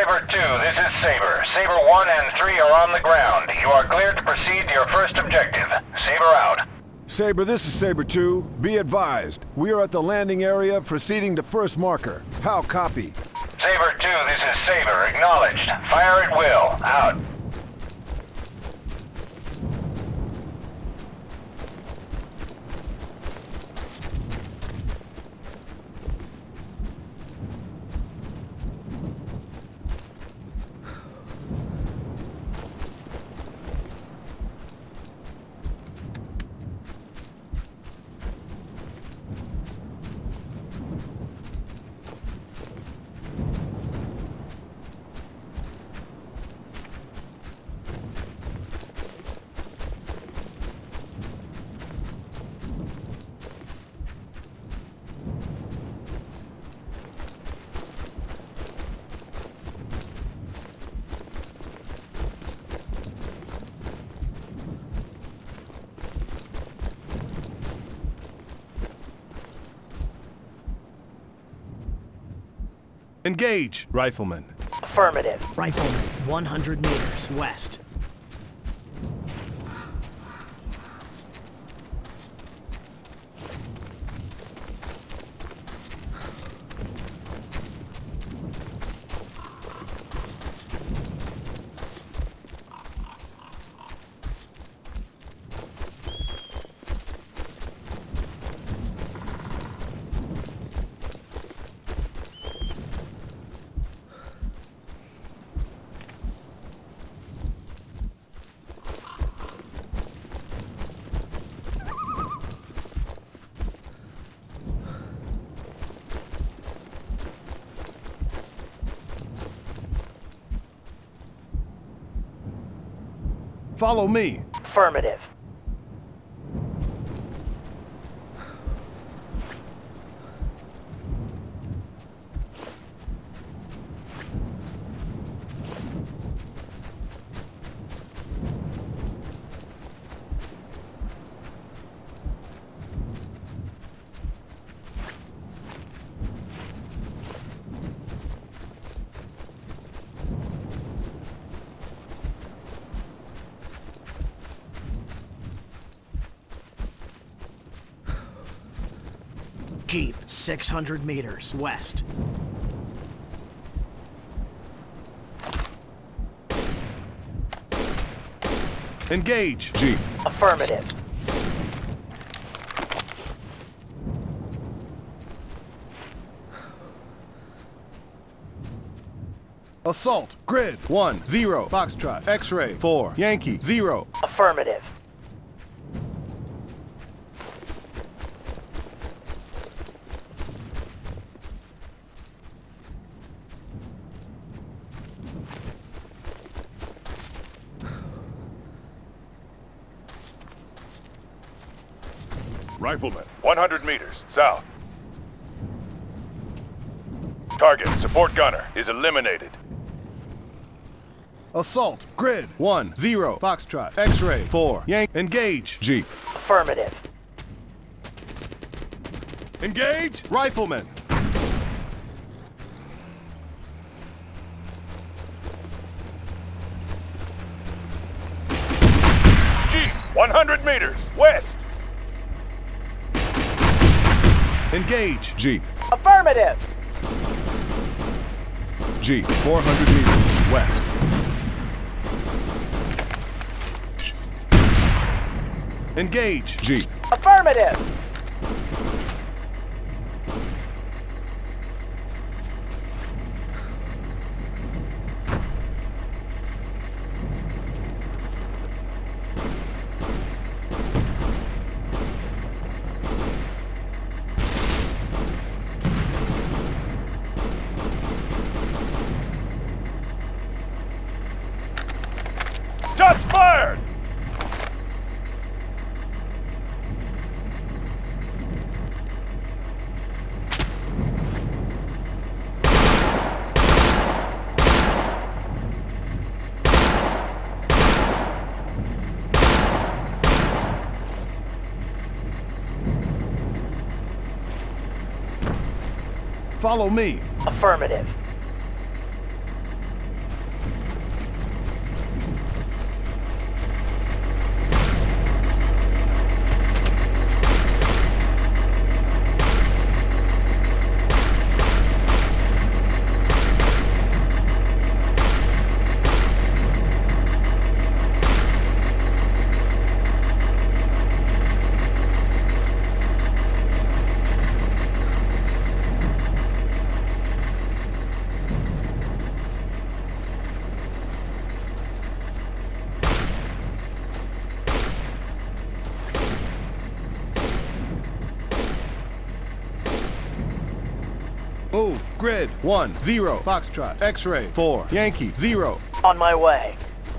Saber 2, this is Saber. Saber 1 and 3 are on the ground. You are cleared to proceed to your first objective. Saber out. Saber, this is Saber 2. Be advised, we are at the landing area proceeding to first marker. How copy? Saber 2, this is Saber. Acknowledged. Fire at will. Out. Engage, Rifleman. Affirmative. Rifleman, 100 meters west. Follow me. Affirmative. Jeep, 600 meters west. Engage, Jeep. Affirmative. Assault, Grid, 1, 0, Foxtrot, X-Ray, 4, Yankee, 0. Affirmative. Rifleman, 100 meters, south. Target, support gunner, is eliminated. Assault, Grid, 1, 0, Foxtrot, X-Ray, 4, Yankee. Engage, Jeep. Affirmative. Engage, Rifleman. Jeep, 100 meters, west. Engage, Jeep. Affirmative. Jeep. 400 meters west. Engage, Jeep. Affirmative. Shots fired! follow me. Affirmative. Move. Grid 1, 0. Foxtrot. X-ray 4. Yankee 0. On my way.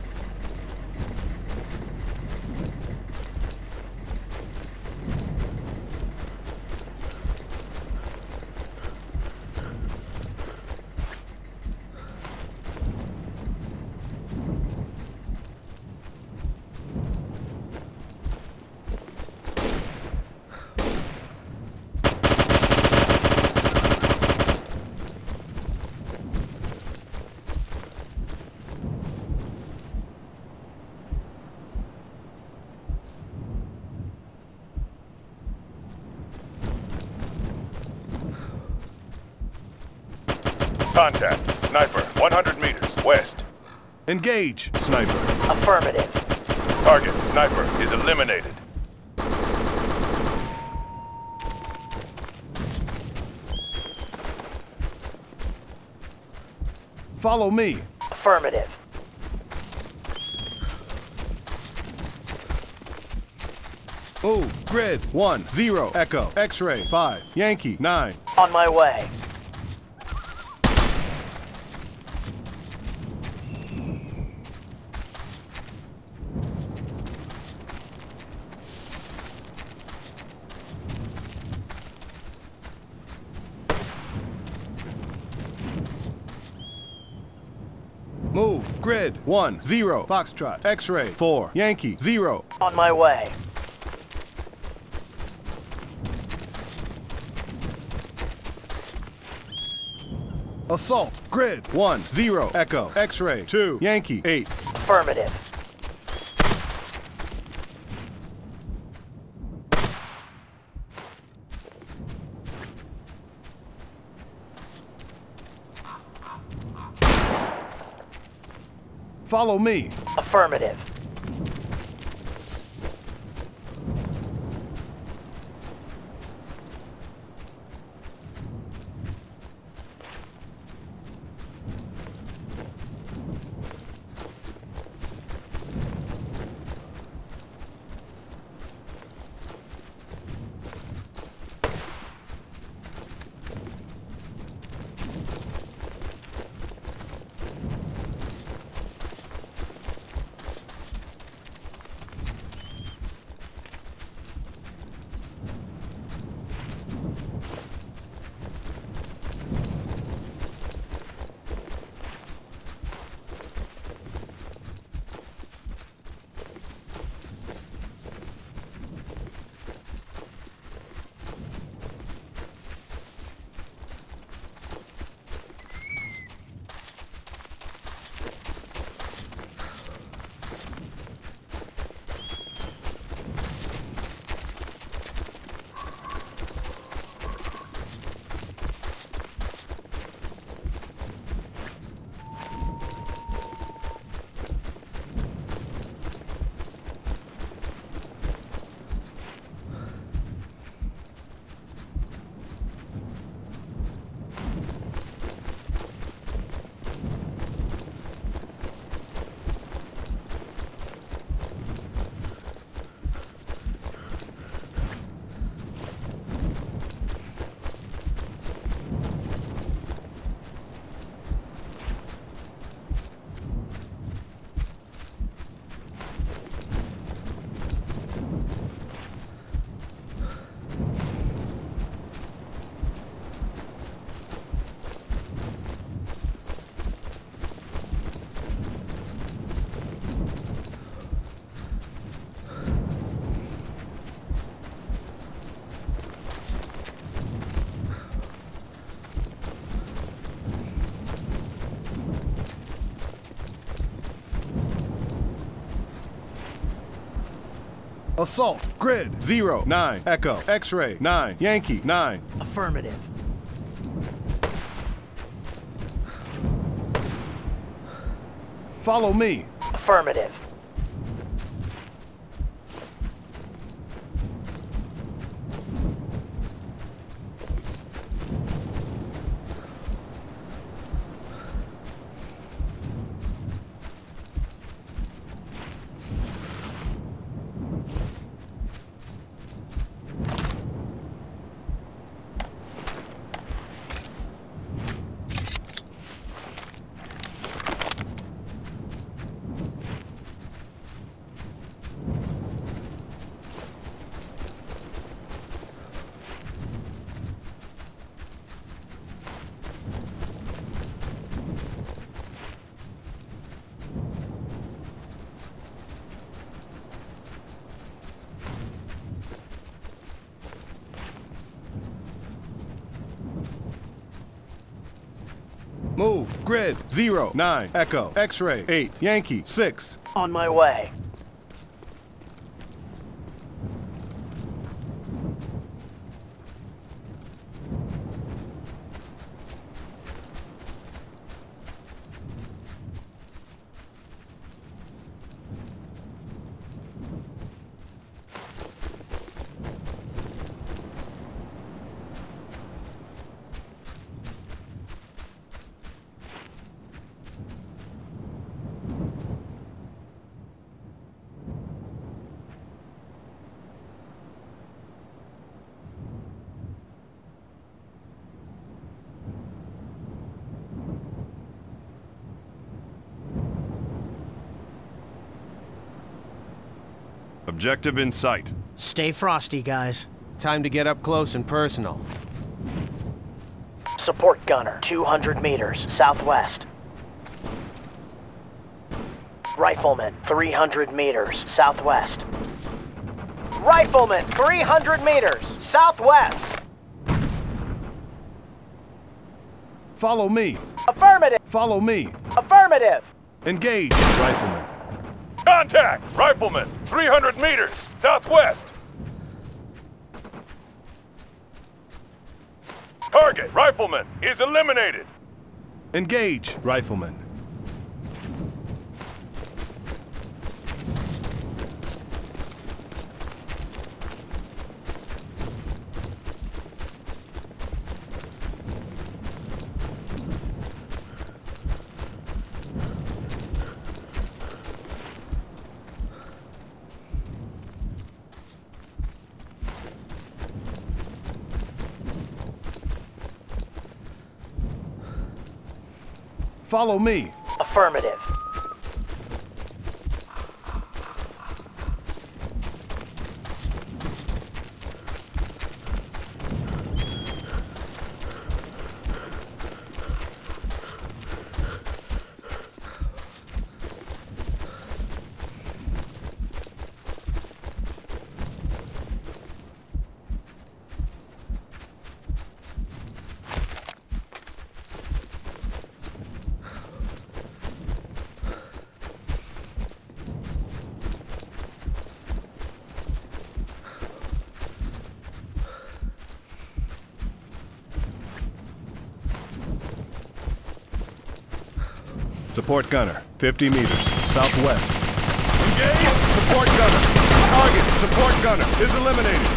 Contact. Sniper, 100 meters, west. Engage. Sniper. Affirmative. Target, sniper, is eliminated. Follow me. Affirmative. Move. Grid 1, 0. Echo. X-ray 5. Yankee 9. On my way. Move. Grid 1, 0. Foxtrot. X-ray 4. Yankee 0. On my way. Assault. Grid 1, 0. Echo. X-ray 2. Yankee 8. Affirmative. Follow me. Affirmative. Assault. Grid 0, 9. Echo. X-ray 9. Yankee 9. Affirmative. Follow me. Affirmative. Move. Grid 0, 9, Echo, X-ray 8, Yankee 6. On my way. Objective in sight. Stay frosty, guys. Time to get up close and personal. Support gunner, 200 meters, southwest. Rifleman, 300 meters, southwest. Rifleman, 300 meters, southwest. Follow me. Affirmative. Follow me. Affirmative. Engage, Rifleman. Contact! Rifleman, 300 meters, southwest. Target, Rifleman, is eliminated. Engage, Rifleman. Follow me. Affirmative. Support gunner, 50 meters, southwest. Engage! Support gunner. Target, support gunner, is eliminated.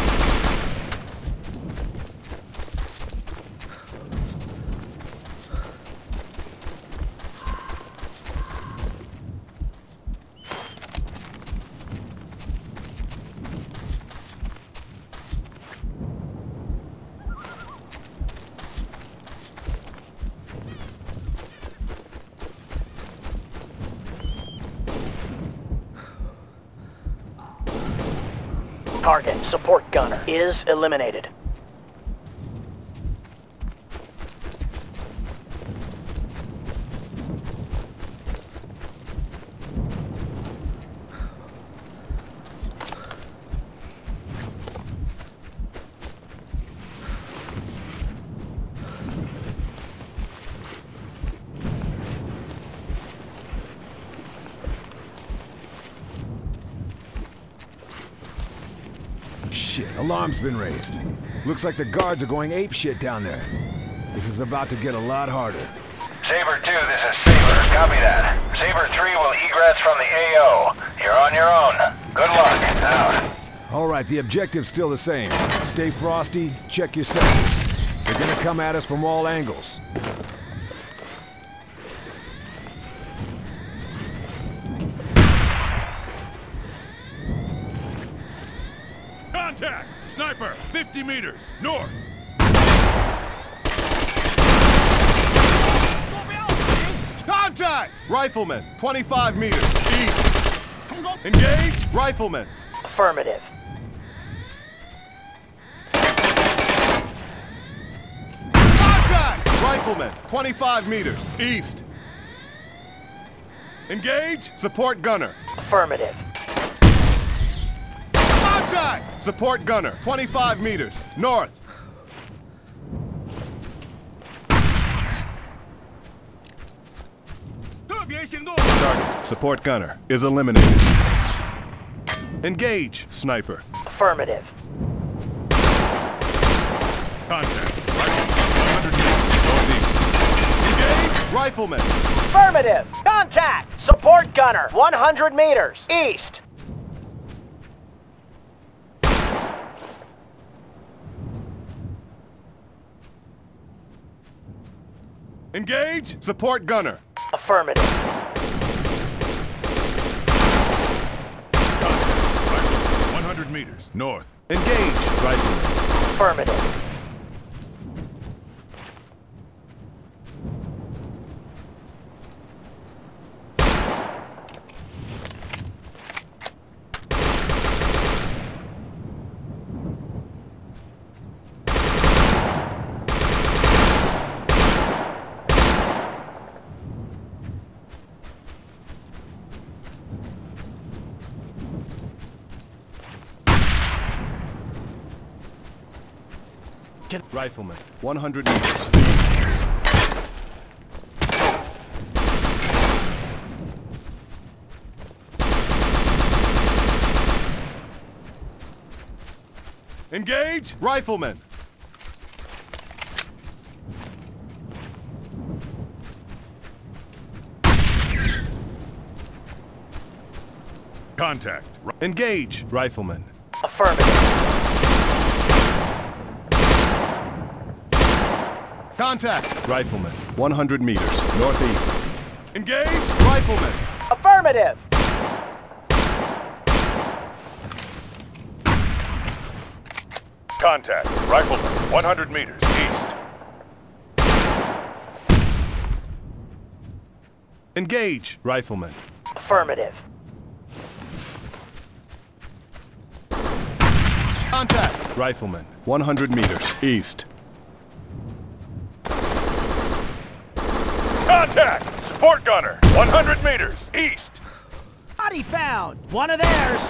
Target, support gunner, is eliminated. Shit, alarm's been raised. Looks like the guards are going apeshit down there. This is about to get a lot harder. Saber 2, this is Saber. Copy that. Saber 3 will egress from the AO. You're on your own. Good luck. Out. All right, the objective's still the same. Stay frosty, check your sectors. They're gonna come at us from all angles. Contact! Sniper, 50 meters, north. Contact! Rifleman, 25 meters, east. Engage, Rifleman. Affirmative. Contact! Rifleman, 25 meters, east. Engage, support gunner. Affirmative. Contact! Support gunner, 25 meters, north. Target, support gunner, is eliminated. Engage, sniper. Affirmative. Contact. Rifleman, 100 meters. Northeast. Engage, rifleman. Affirmative. Contact. Support gunner. 100 meters. East. Engage, support gunner. Affirmative. Rifleman, 100 meters. North. Engage, rifleman. Affirmative. Rifleman, 100 meters. Engage, rifleman. Contact. Engage, rifleman. Affirmative. Contact, rifleman. 100 meters, northeast. Engage, rifleman. Affirmative. Contact. Rifleman, 100 meters. East. Engage, rifleman. Affirmative. Contact, rifleman. 100 meters, east. Contact! Support gunner, 100 meters. East. Body found. One of theirs.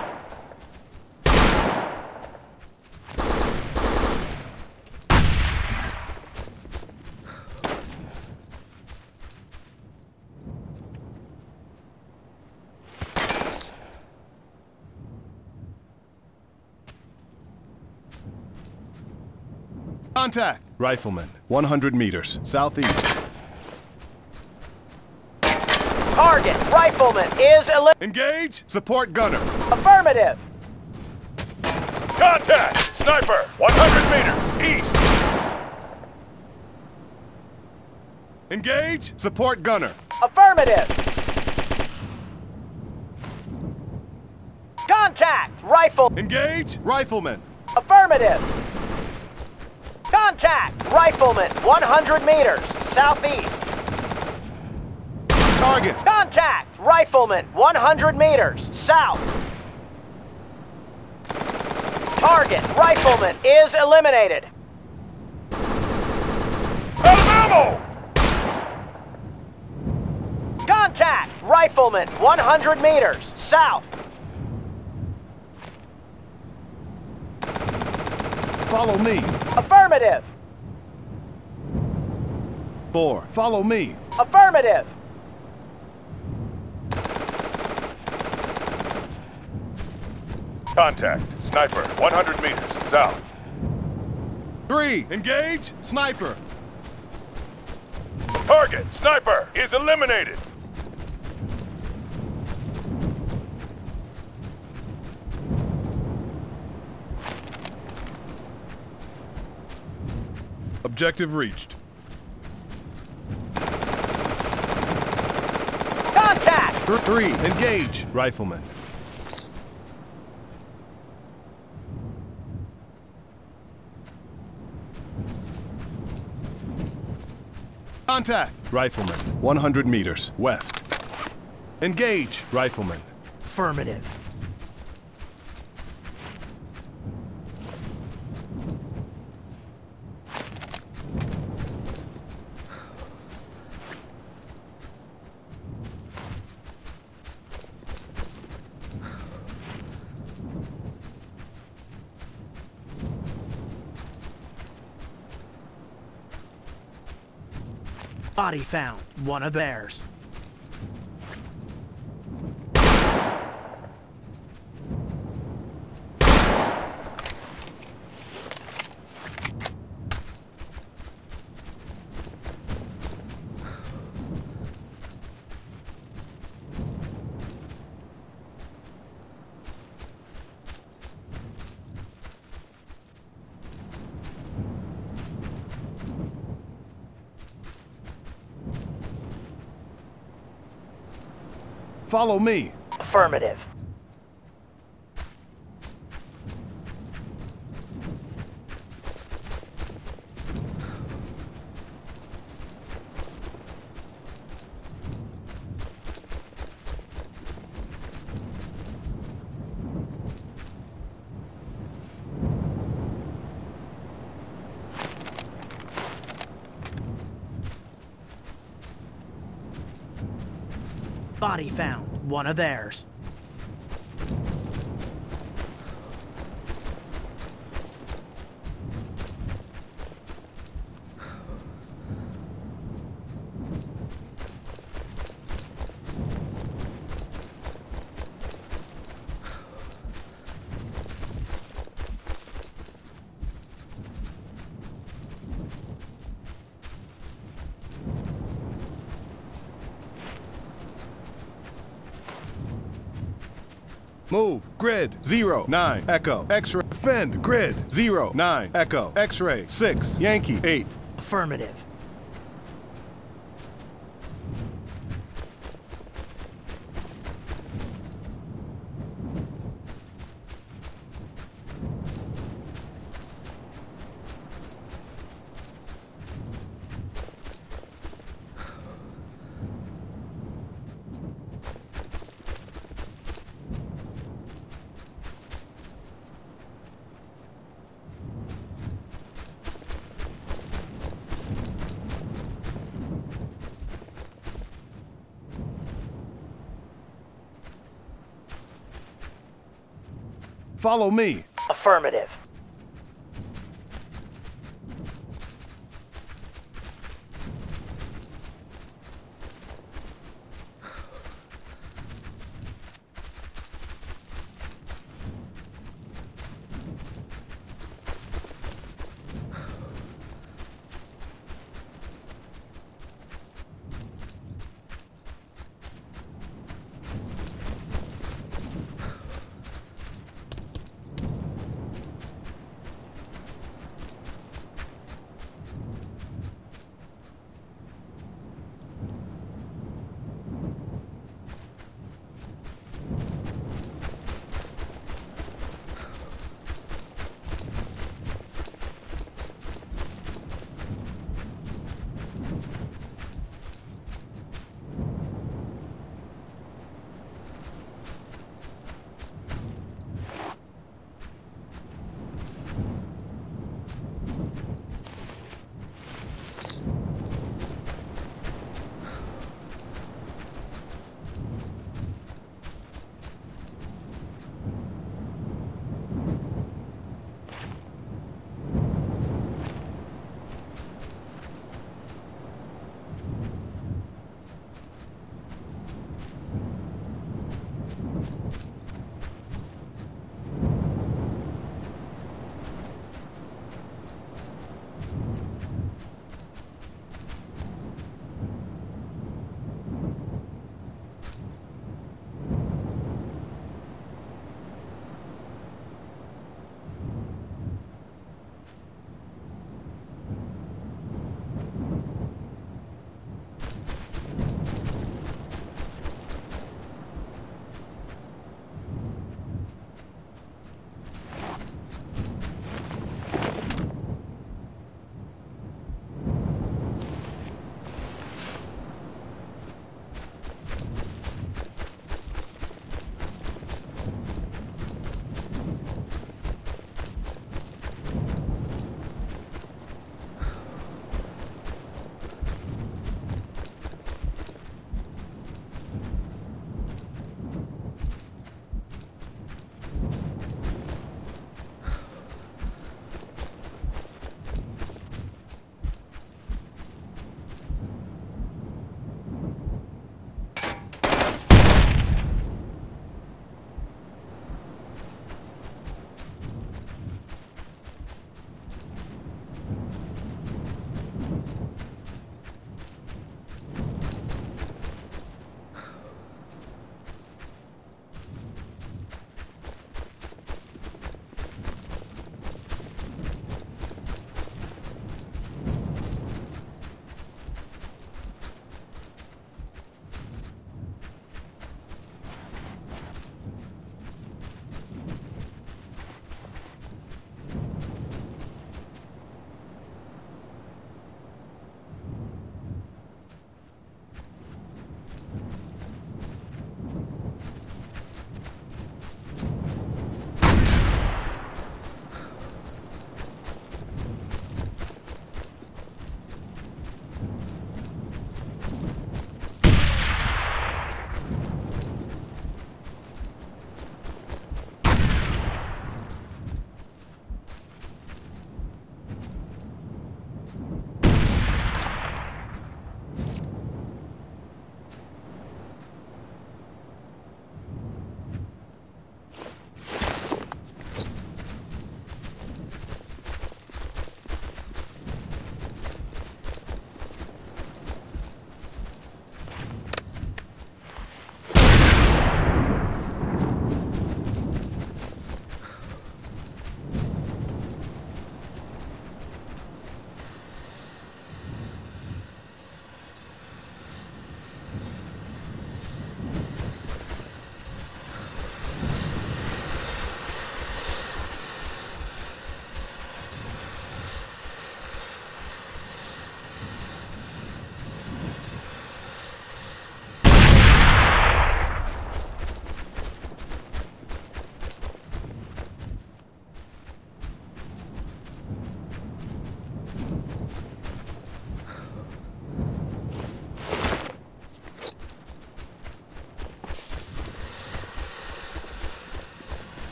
Contact, rifleman. 100 meters, southeast. Target. Rifleman is eliminated. Engage, support gunner. Affirmative. Contact! Sniper, 100 meters. East. Engage, support gunner. Affirmative. Contact. Rifle. Engage, rifleman. Affirmative. Contact. Rifleman. 100 meters. Southeast. Target. Contact. Rifleman. 100 meters. South. Target. Rifleman is eliminated. Out of ammo! Contact. Rifleman. 100 meters. South. Follow me. Affirmative. 4, follow me. Affirmative. Contact. Sniper, 100 meters. South. 3, engage, sniper. Target, sniper, is eliminated. Objective reached. Contact. 3, engage, rifleman. Contact, rifleman. 100 meters, west. Engage, rifleman. Affirmative. Body found. One of theirs. Follow me. Affirmative. Body found. One of theirs. Move. Grid 09 Echo X-ray. Defend. Grid 09 Echo X-ray 6 Yankee 8. Affirmative. Follow me. Affirmative.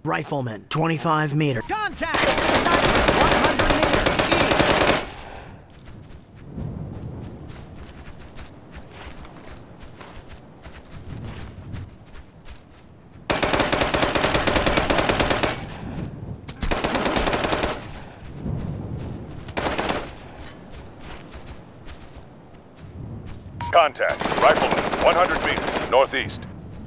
Rifleman, 25 meters. Contact! Sniper, 100 meters east. Contact. Rifleman, 100 meters, northeast.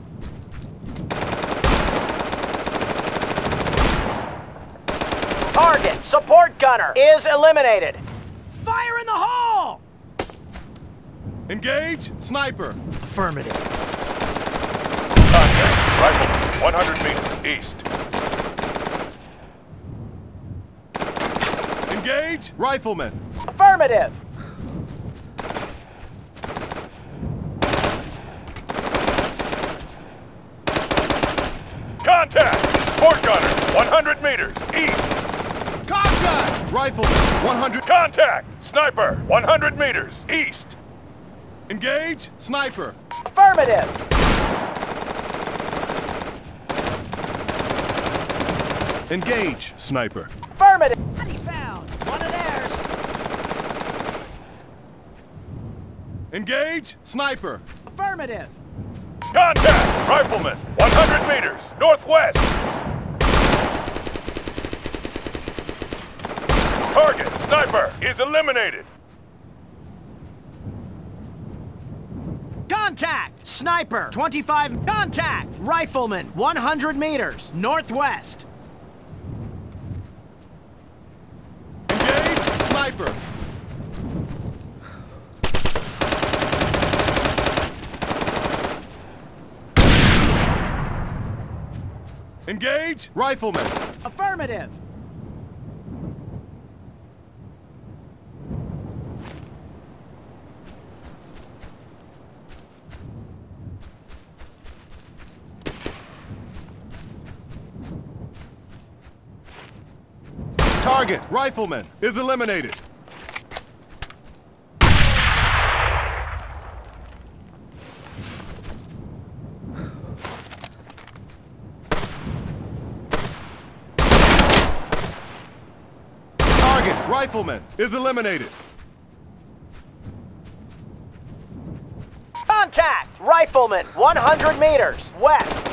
Target, support gunner, is eliminated. Fire in the hole! Engage! Sniper! Affirmative. Contact. Rifleman, 100 meters, east. Engage! Rifleman! Affirmative. Contact! Support gunner, 100 meters, east. Contact! Rifleman! 100... Contact! Sniper, 100 meters, east. Engage! Sniper! Affirmative. Engage! Sniper! Affirmative. Body found. One of theirs. Engage! Sniper! Affirmative. Contact! Rifleman, 100 meters, northwest. Target, sniper, is eliminated. Contact! Sniper, 25. Contact! Rifleman, 100 meters, northwest. Engage! Sniper! Engage! Rifleman! Affirmative. Target! Rifleman is eliminated. Target! Rifleman is eliminated. Contact! Rifleman, 100 meters, west.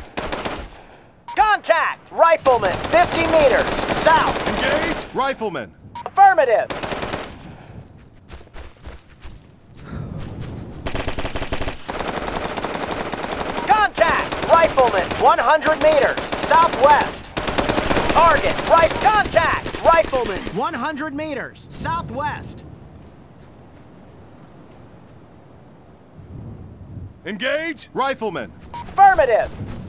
Contact! Rifleman, 50 meters, south. Engage! Rifleman! Affirmative. Contact! Rifleman, 100 meters, southwest. Target, right, contact! Rifleman, 100 meters, southwest. Engage! Rifleman! Affirmative.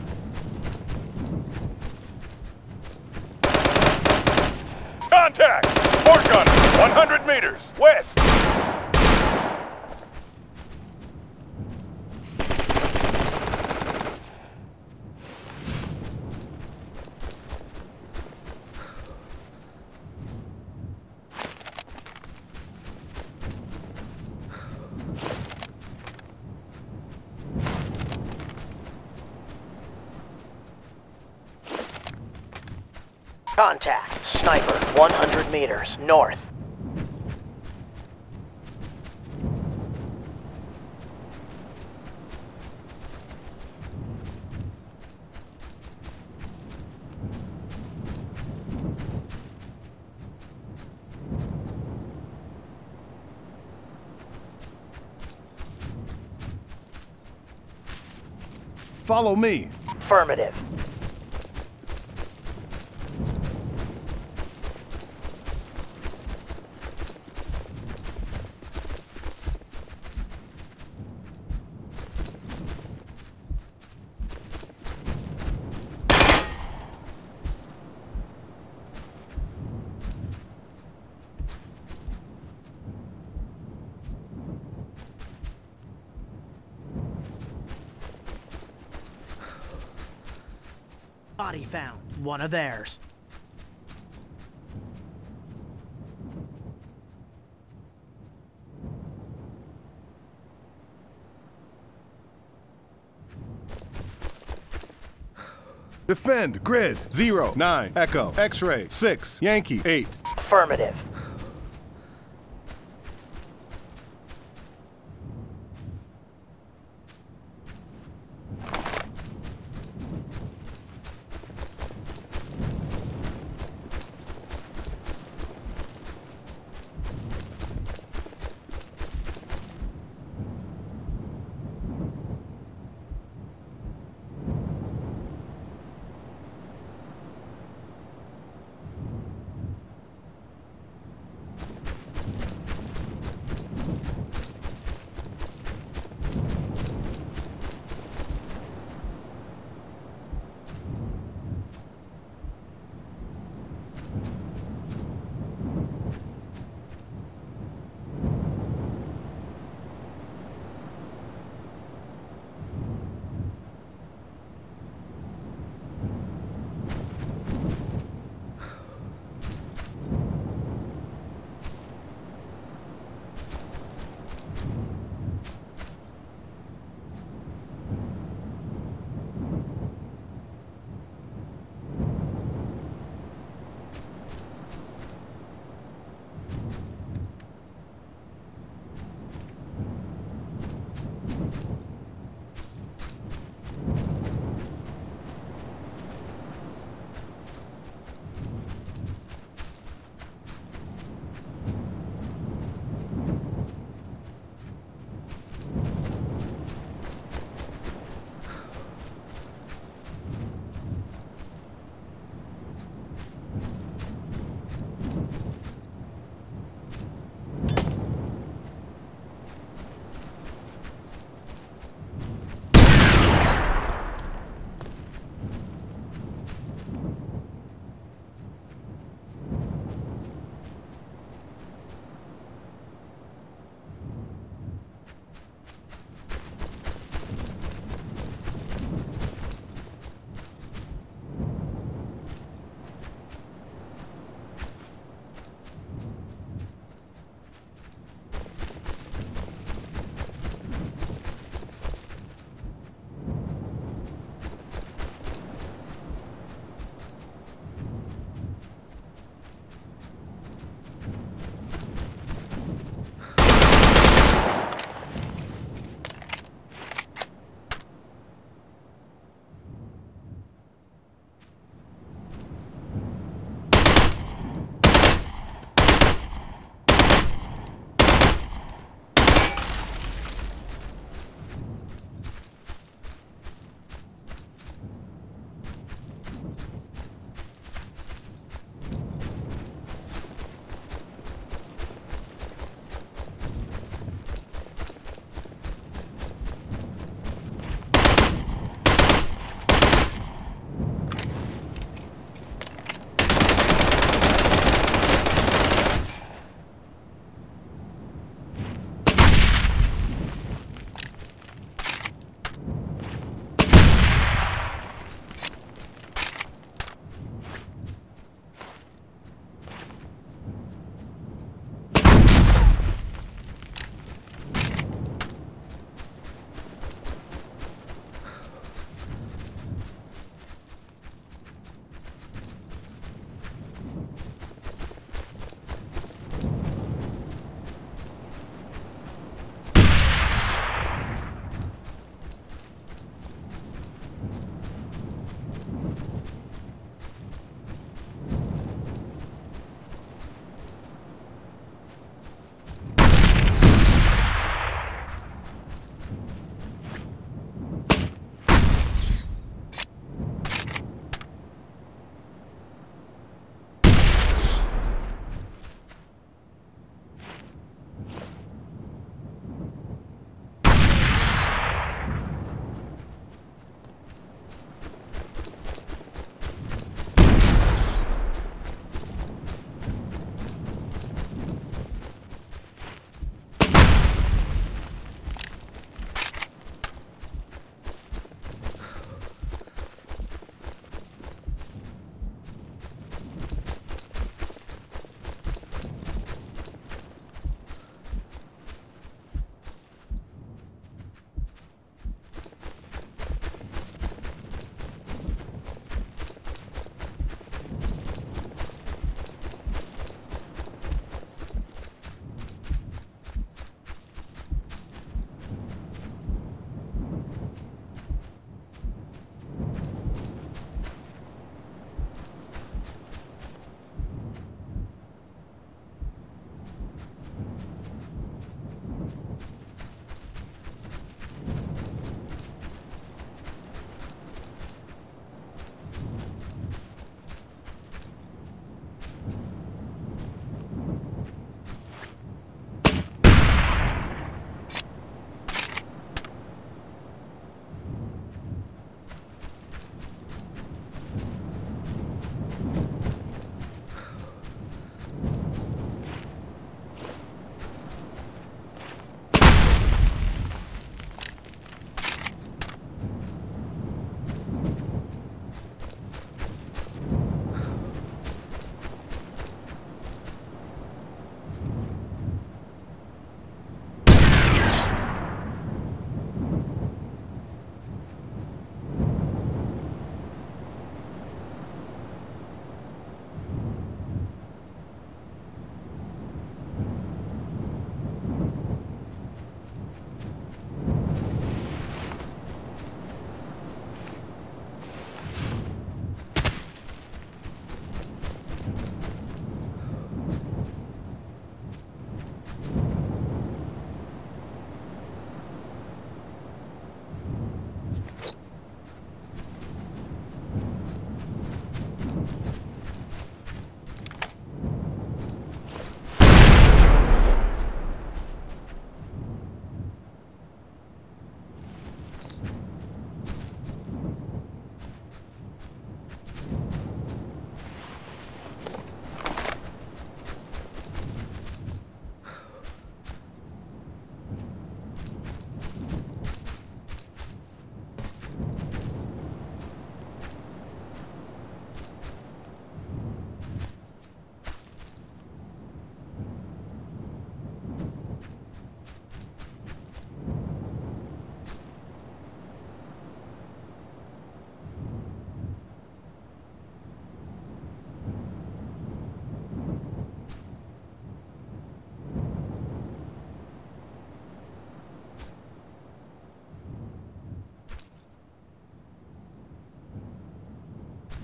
Contact! Support gunner, 100 meters, west. Contact. Sniper, 100 meters, north. Follow me. Affirmative. Body found. One of theirs. Defend. Grid. 0, 9, Echo. X-ray. 6, Yankee. 8. Affirmative.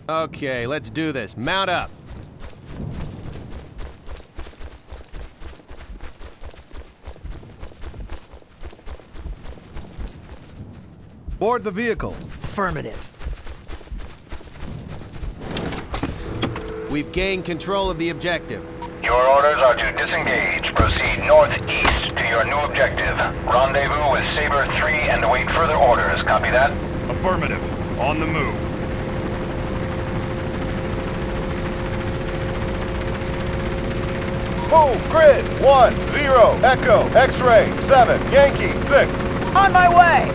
Okay, let's do this. Mount up. Board the vehicle. Affirmative. We've gained control of the objective. Your orders are to disengage. Proceed northeast to your new objective. Rendezvous with Saber 3 and await further orders. Copy that? Affirmative. On the move. Move, grid, 1, 0, Echo, X-ray, 7, Yankee, 6. On my way!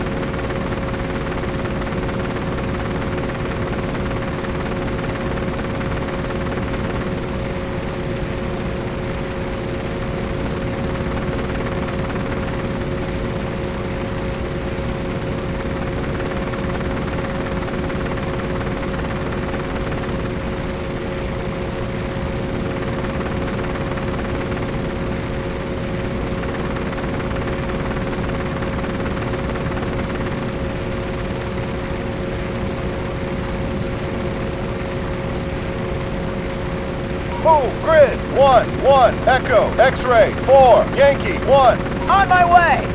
Move, grid, 1, 1, Echo, X-ray, 4, Yankee, 1. On my way!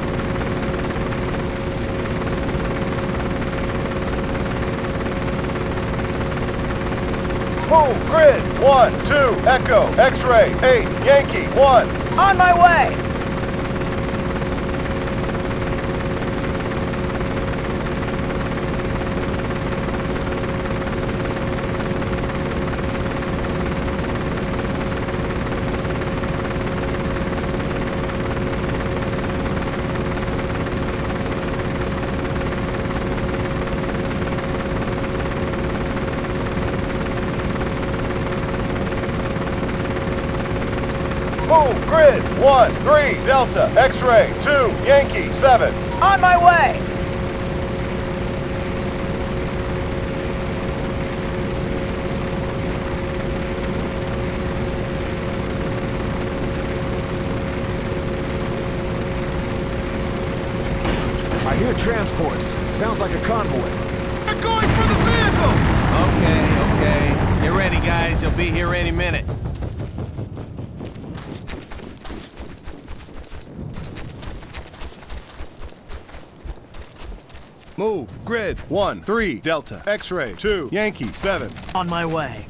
Move, grid, 1, 2, Echo, X-ray, 8, Yankee, 1. On my way! Move, grid, 1, 3, Delta, X-ray, 2, Yankee, 7. On my way! I hear transports. Sounds like a convoy. They're going for the vehicle! Okay. Get ready, guys. They'll be here any minute. Move, grid, 1, 3, Delta, X-ray, 2, Yankee, 7. On my way.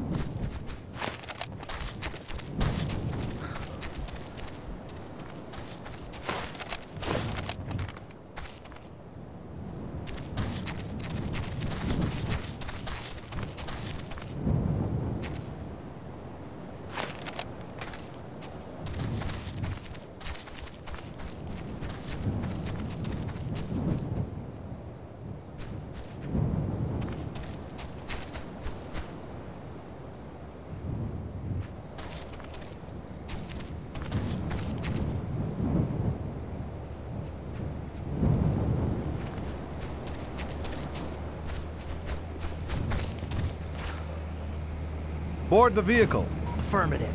Board the vehicle. Affirmative.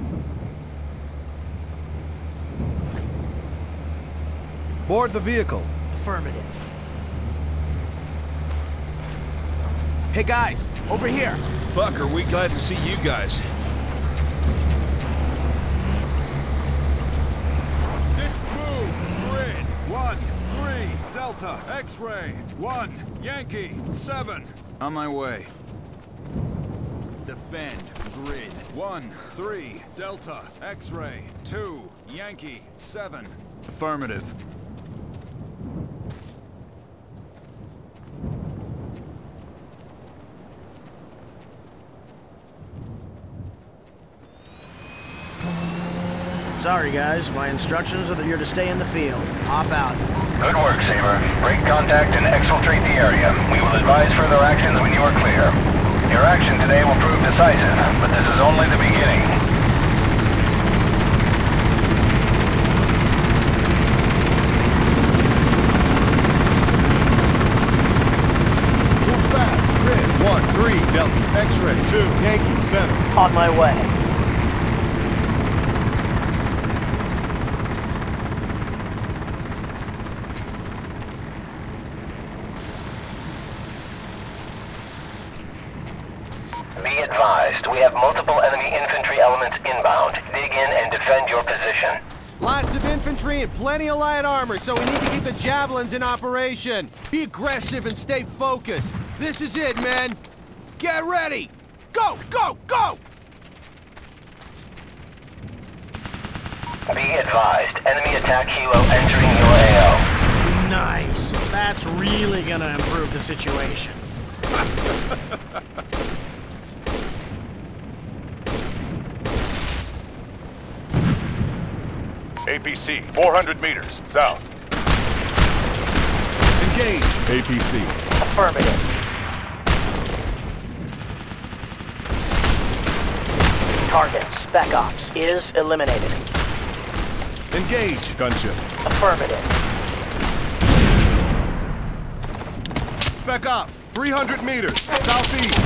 Board the vehicle. Affirmative. Hey, guys. Over here. Fuck, are we glad to see you guys. This crew, grid, 1, 3, Delta, X-ray, 1, Yankee, 7. On my way. Defend, grid, 1, 3, Delta, X-ray, 2, Yankee, 7. Affirmative. Sorry, guys. My instructions are that you're to stay in the field. Hop out. Good work, Saber. Break contact and exfiltrate the area. We will advise further actions when you are clear. Your action today will prove decisive, but this is only the beginning. Move fast, grid, 1, 3, Delta, X-ray, 2, Yankee, 7. On my way. reinforcements inbound. Dig in and defend your position. Lots of infantry and plenty of light armor, so we need to keep the javelins in operation. Be aggressive and stay focused. This is it, man. Get ready! Go, go, go! Be advised, enemy attack helo entering your AO. Nice. That's really gonna improve the situation. APC, 400 meters, south. Engage. APC. Affirmative. Target, Spec Ops, is eliminated. Engage. Gunship. Affirmative. Spec Ops. 300 meters, southeast.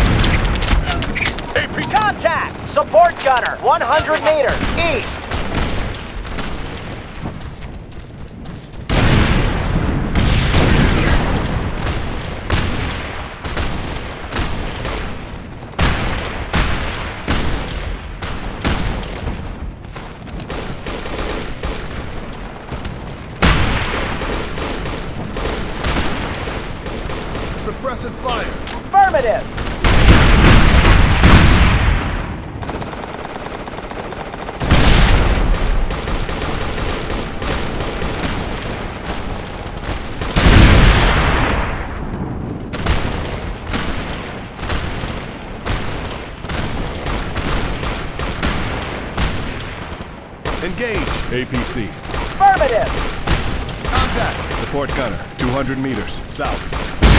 AP. Contact! Support gunner, 100 meters, east. Suppressive fire. Affirmative. Engage. APC. Affirmative. Contact. Support gunner. 200 meters, south.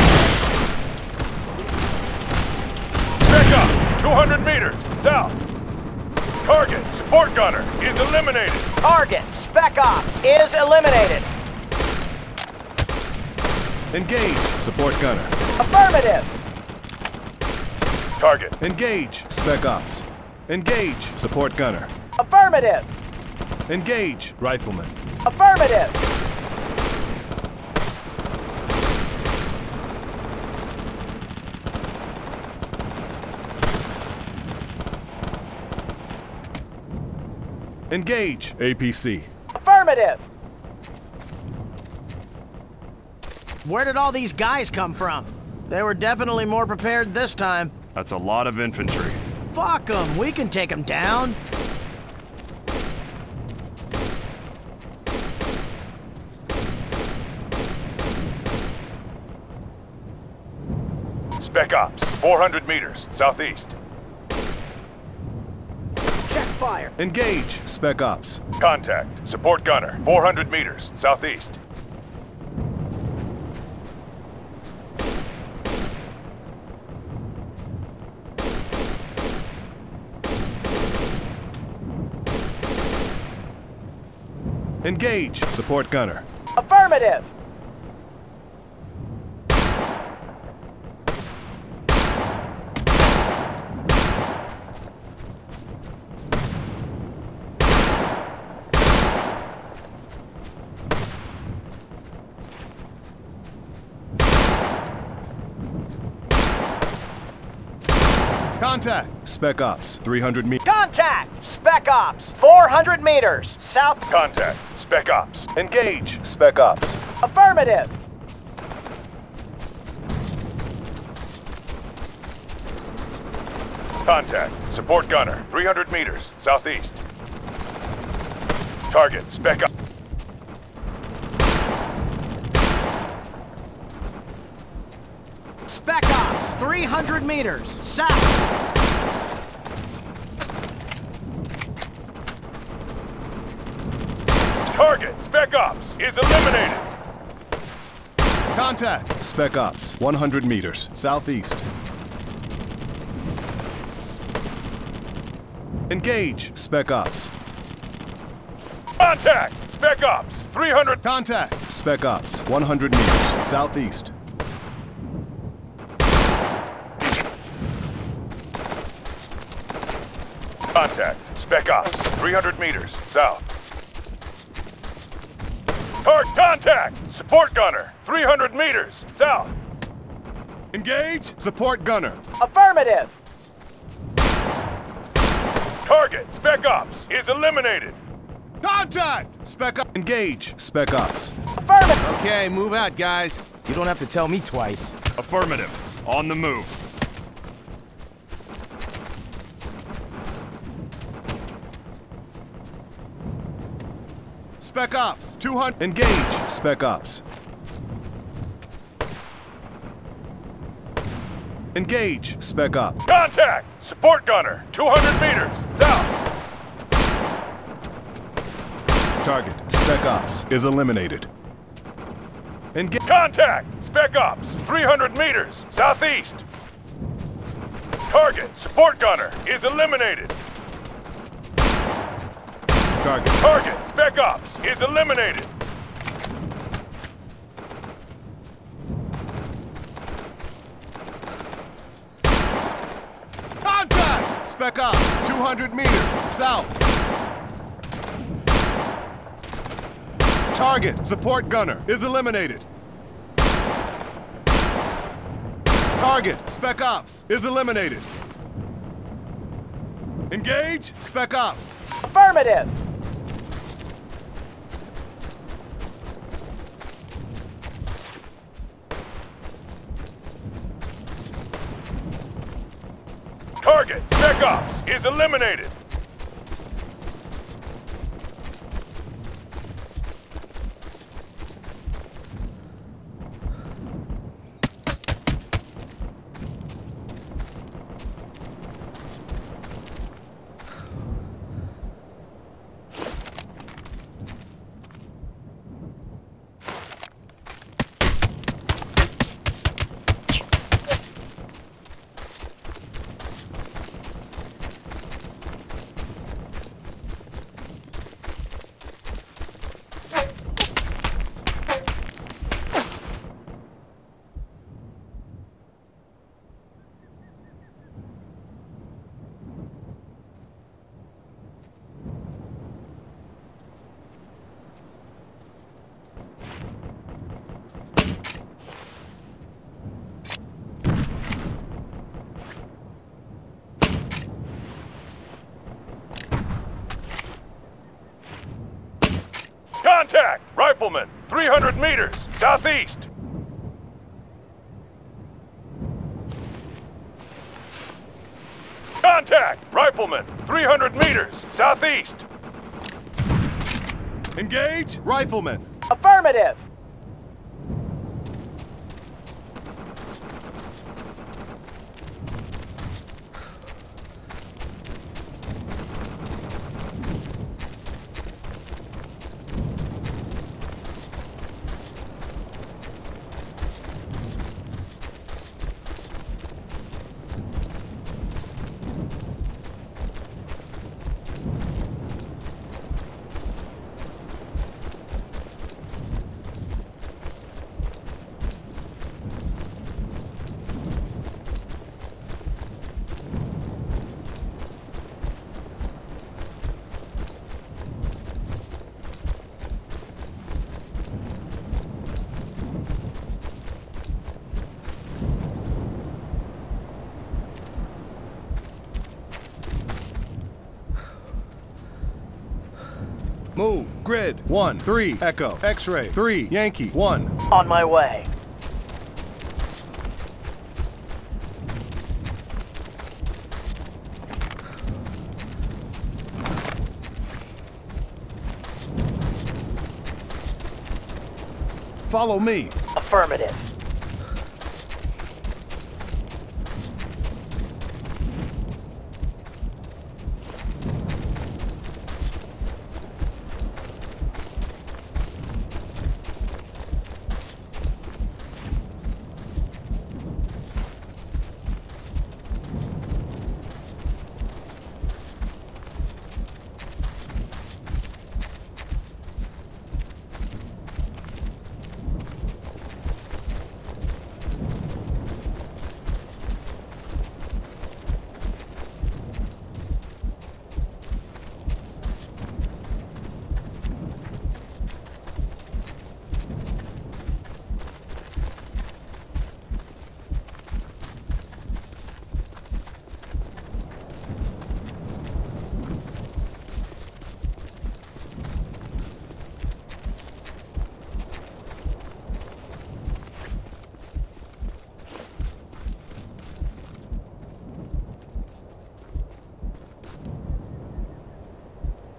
Spec Ops, 200 meters, south. Target, support gunner, is eliminated. Target, Spec Ops, is eliminated. Engage. Support gunner. Affirmative. Target, Engage. Spec Ops. Engage. Support gunner. Affirmative. Engage. Rifleman. Affirmative. Engage. APC. Affirmative. Where did all these guys come from? They were definitely more prepared this time. That's a lot of infantry. Fuck them, we can take them down. Spec Ops, 400 meters, southeast. Check fire. Engage. Spec Ops. Contact, support gunner, 400 meters, southeast. Engage. Support gunner. Affirmative. Contact. Spec Ops. 300 meters. Contact! Spec Ops, 400 meters, south. Contact, Spec Ops. Engage. Spec Ops. Affirmative. Contact, support gunner, 300 meters, southeast. Target, Spec Ops. Spec Ops, 300 meters, south. Target, Spec Ops, is eliminated. Contact. Spec Ops. 100 meters, southeast. Engage. Spec Ops. Contact, Spec Ops, 300. Contact. Spec Ops. 100 meters, southeast. Contact, Spec Ops, 300 meters, south. Contact, support gunner, 300 meters, south. Engage. Support gunner. Affirmative. Target. Target, Spec Ops, is eliminated. Contact! Spec Ops. Engage. Spec Ops. Affirmative. Okay, move out, guys. You don't have to tell me twice. Affirmative. On the move. Spec Ops. 200. Engage. Spec Ops. Engage. Spec Ops. Contact! Support gunner, 200 meters, south. Target. Spec Ops is eliminated. Engage. Contact! Spec Ops, 300 meters, southeast. Target, support gunner, is eliminated. Target, Spec Ops, is eliminated. Contact! Spec Ops, 200 meters, south. Target, support gunner, is eliminated. Target, Spec Ops, is eliminated. Engage, Spec Ops. Affirmative. Target, Spec Ops, is eliminated. Contact! Rifleman, 300 meters, southeast. Contact! Rifleman, 300 meters, southeast. Engage, rifleman. Affirmative. Move, grid, 1, 3, Echo, X-ray, 3, Yankee, 1. On my way. Follow me. Affirmative.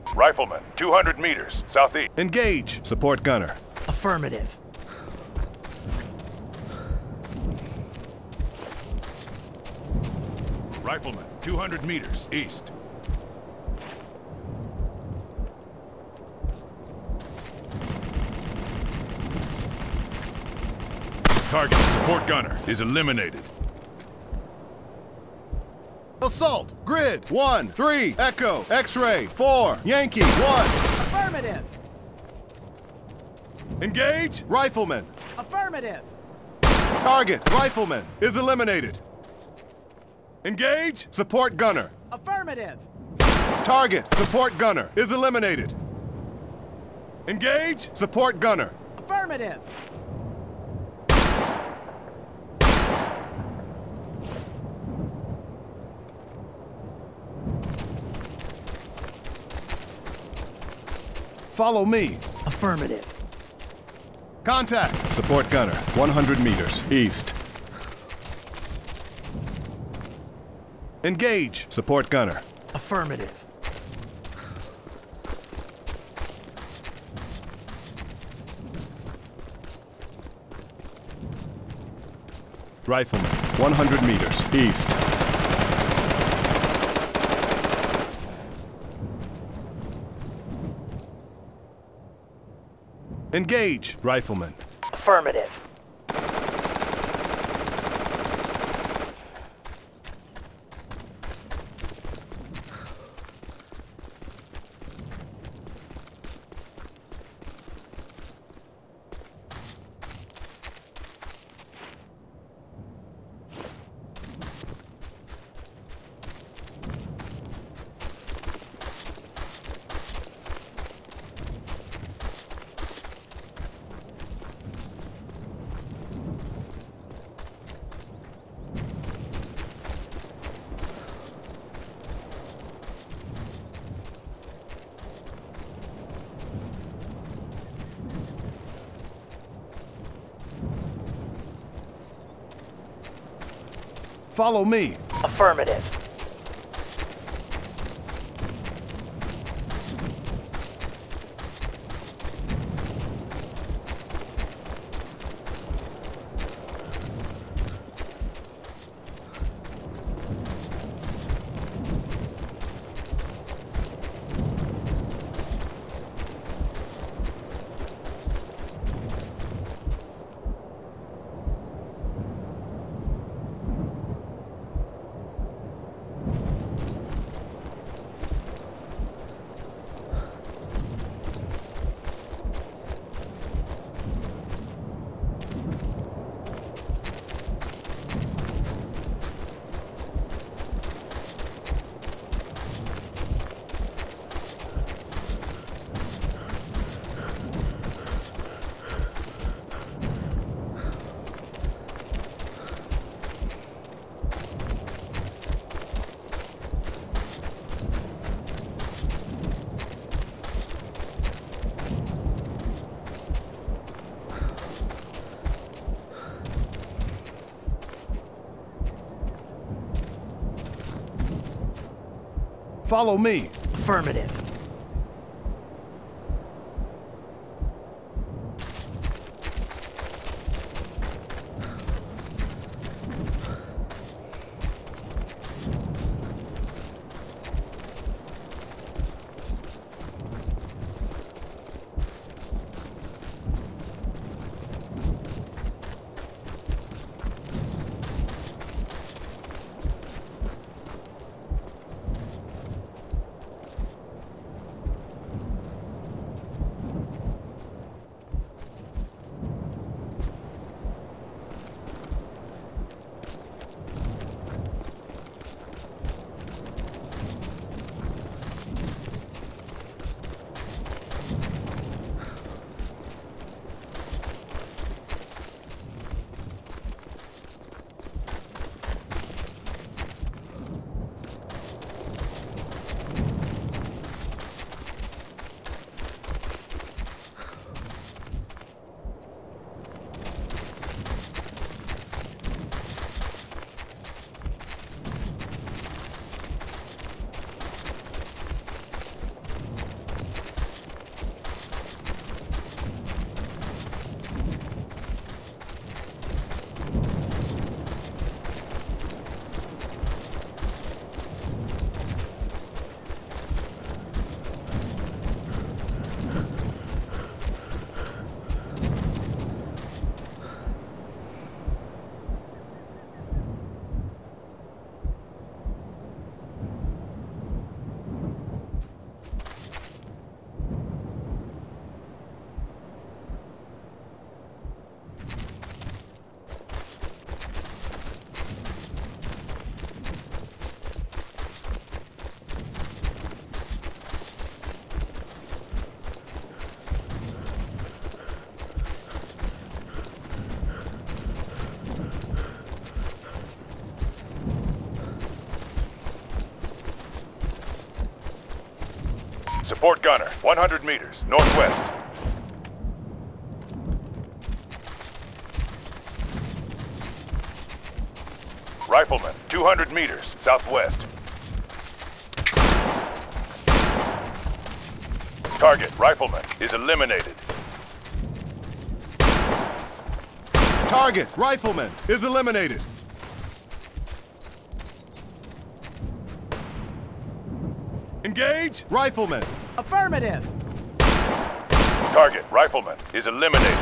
Rifleman, 200 meters, southeast. Engage! Support gunner. Affirmative. Rifleman, 200 meters, east. Target, support gunner, is eliminated. Assault! Grid! 1, 3, Echo, X-ray, 4, Yankee, 1. Affirmative. Engage! Rifleman. Affirmative. Target, Rifleman, is eliminated. Engage! Support gunner. Affirmative. Target, support gunner, is eliminated. Engage! Support gunner. Affirmative. Follow me. Affirmative. Contact! Support gunner, 100 meters, east. Engage! Support gunner. Affirmative. Rifleman, 100 meters, east. Engage! Rifleman. Affirmative. Follow me. Affirmative. Follow me. Affirmative. Support gunner, 100 meters, northwest. Rifleman, 200 meters, southwest. Target, rifleman, is eliminated. Target, rifleman, is eliminated. Engage, rifleman. Affirmative. Target, rifleman, is eliminated.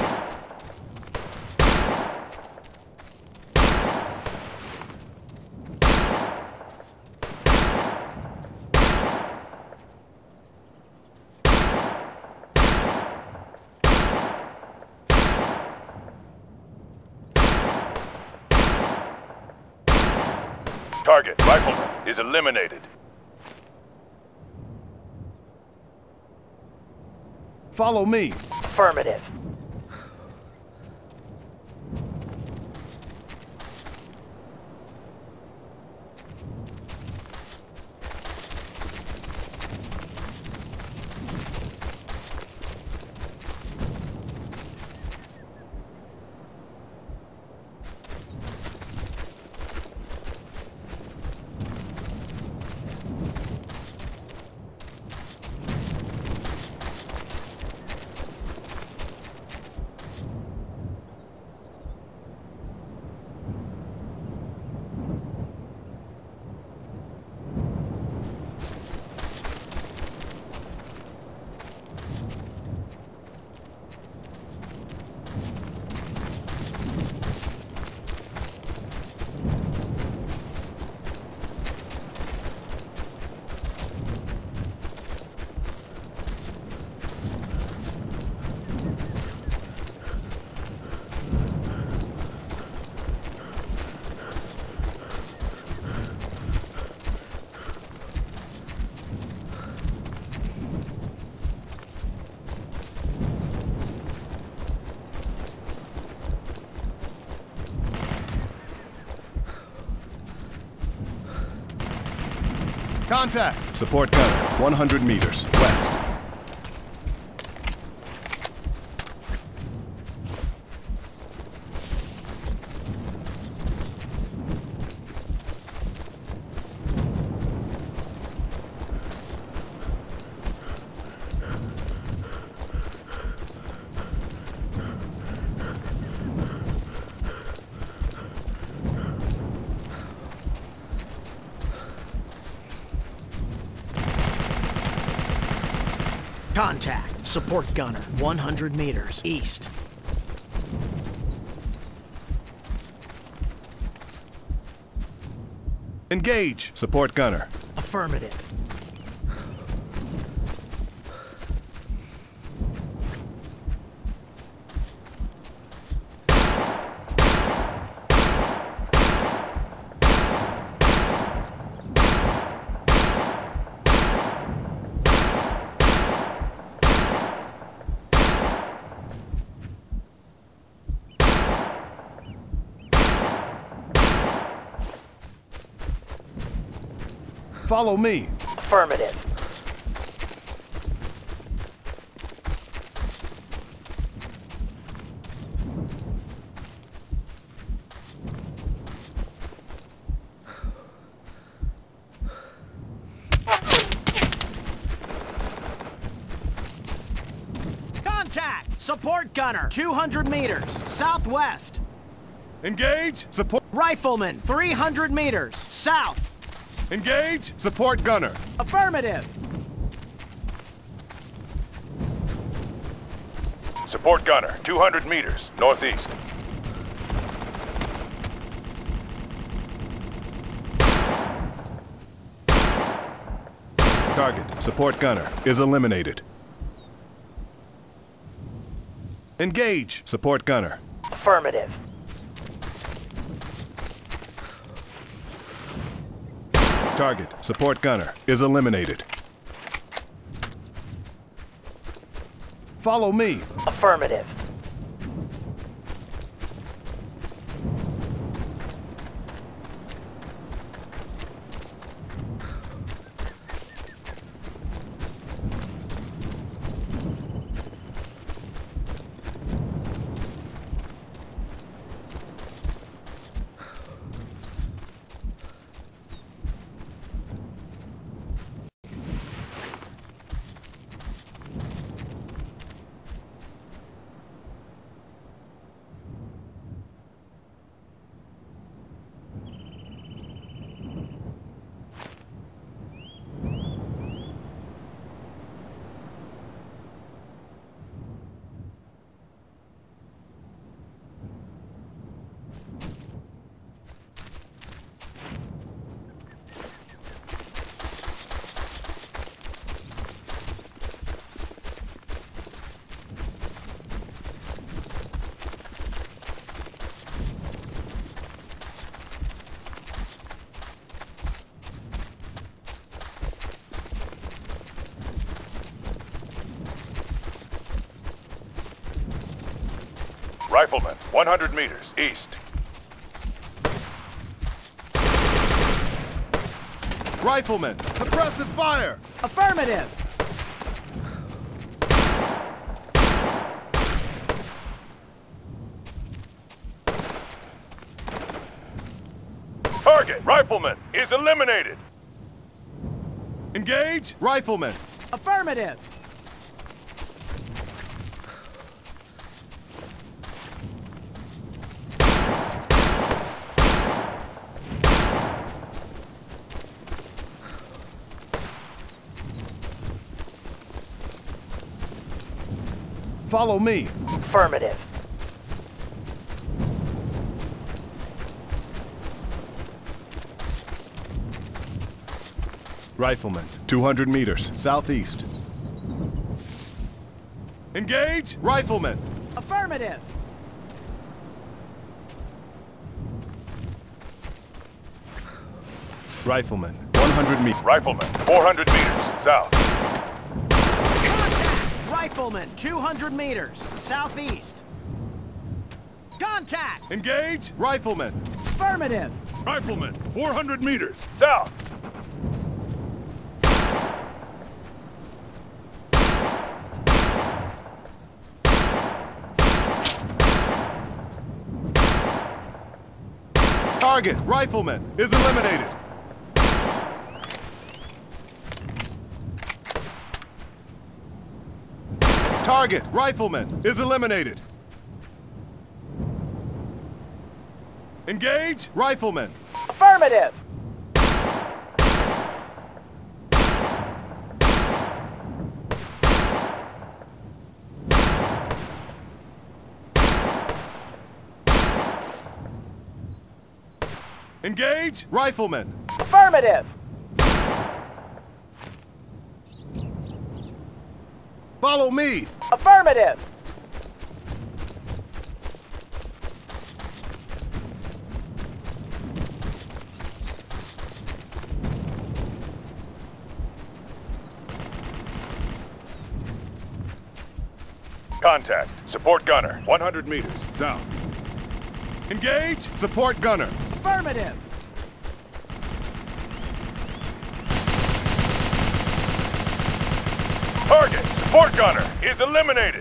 Target, rifleman, is eliminated. Follow me. Affirmative. Contact. Support gunner, 100 meters, west. Contact. Support gunner. 100 meters. East. Engage. Support gunner. Affirmative. Follow me. Affirmative. Contact! Support gunner. 200 meters. Southwest. Engage. Support. Rifleman. 300 meters. South. Engage. Support gunner. Affirmative. Support gunner, 200 meters, northeast. Target. Support gunner is eliminated. Engage. Support gunner. Affirmative. Target. Support gunner is eliminated. Follow me. Affirmative. Rifleman, 100 meters east. Rifleman, suppressive fire! Affirmative! Target, Rifleman, is eliminated. Engage! Rifleman! Affirmative! Follow me. Affirmative. Rifleman, 200 meters, southeast. Engage! Rifleman! Affirmative! Rifleman, 100 meters. Rifleman, 400 meters south. Contact! Rifleman, 200 meters, southeast. Contact! Engage! Rifleman! Affirmative! Rifleman, 400 meters south. Target, Rifleman, is eliminated. Target, Rifleman, is eliminated. Engage, Rifleman. Affirmative. Engage, Rifleman. Affirmative. Follow me. Affirmative. Contact. Support gunner. 100 meters south. Engage, support gunner. Affirmative! Target. Support gunner is eliminated.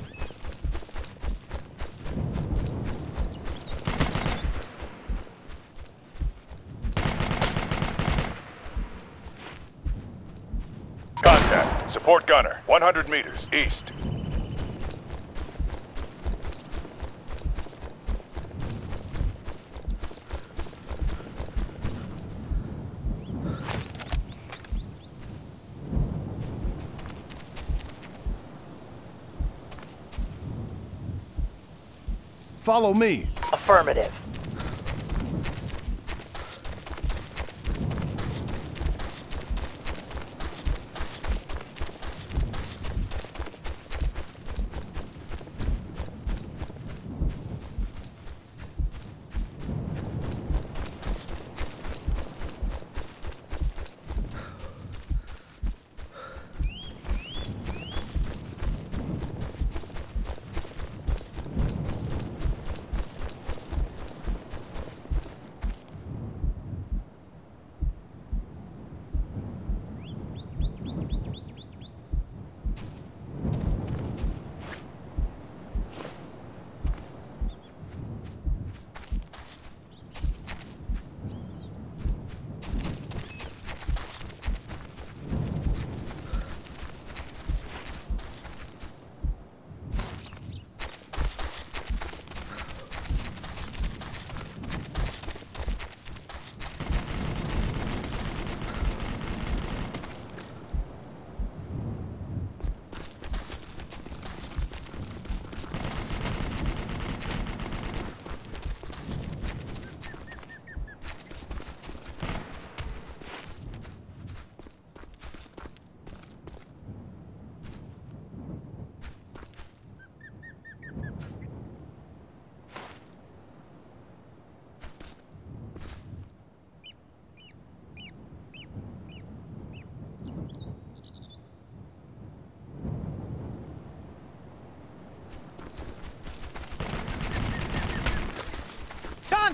Contact. Support gunner. 100 meters east. Follow me. Affirmative.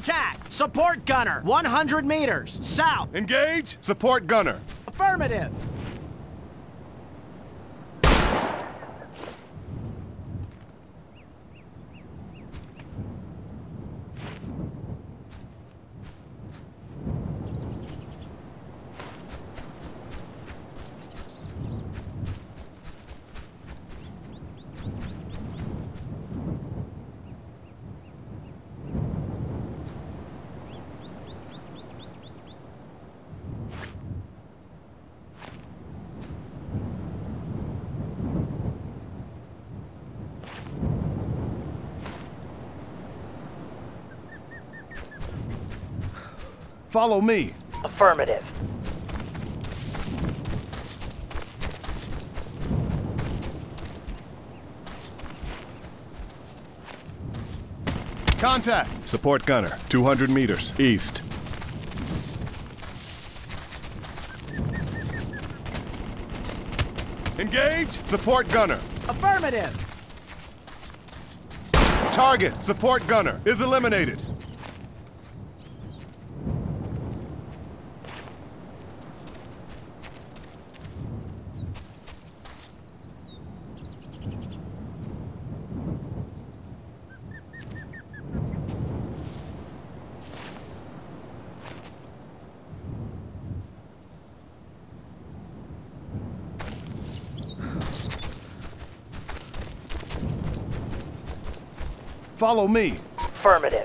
Contact! Support gunner, 100 meters, south. Engage! Support gunner. Affirmative. Follow me. Affirmative. Contact! Support gunner, 200 meters, east. Engage! Support gunner. Affirmative. Target, support gunner, is eliminated. Follow me. Affirmative.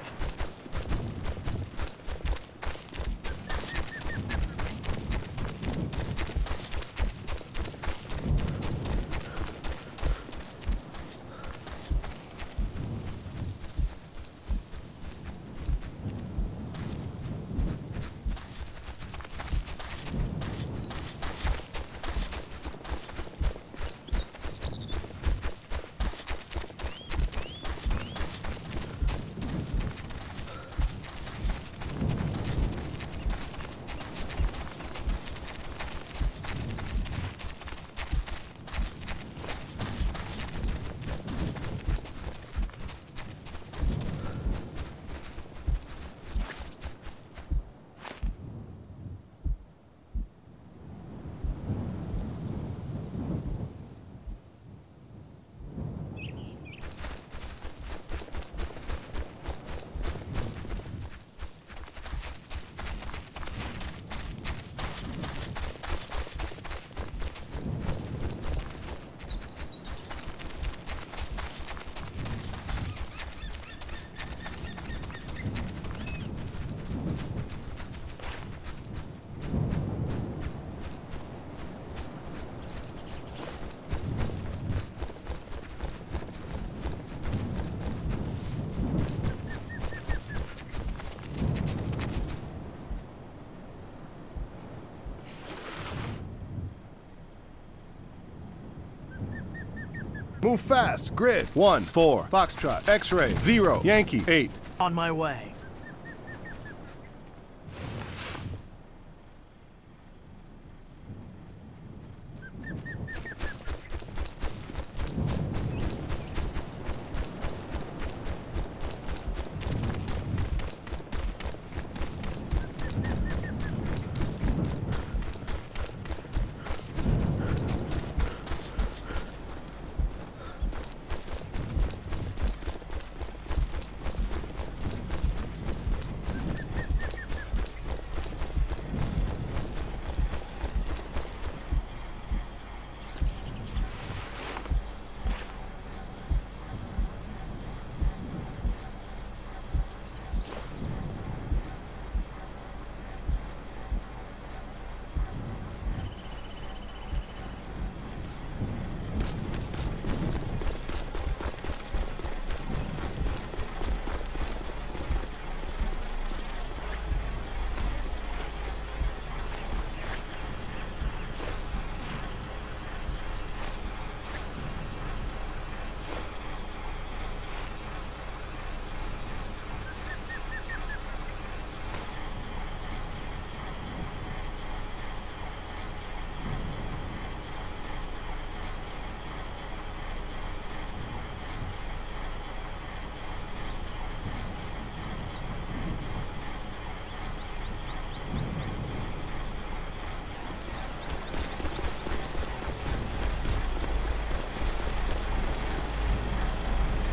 Move fast. Grid. 1, 4. Foxtrot. X-ray. 0. Yankee. 8. On my way.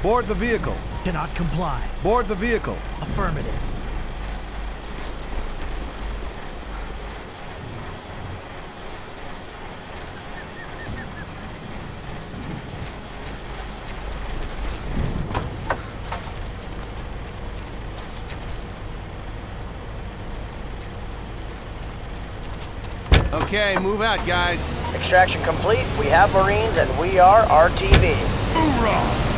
Board the vehicle. Cannot comply. Board the vehicle. Affirmative. Okay, move out, guys. Extraction complete. We have Marines and we are RTV. Hoorah!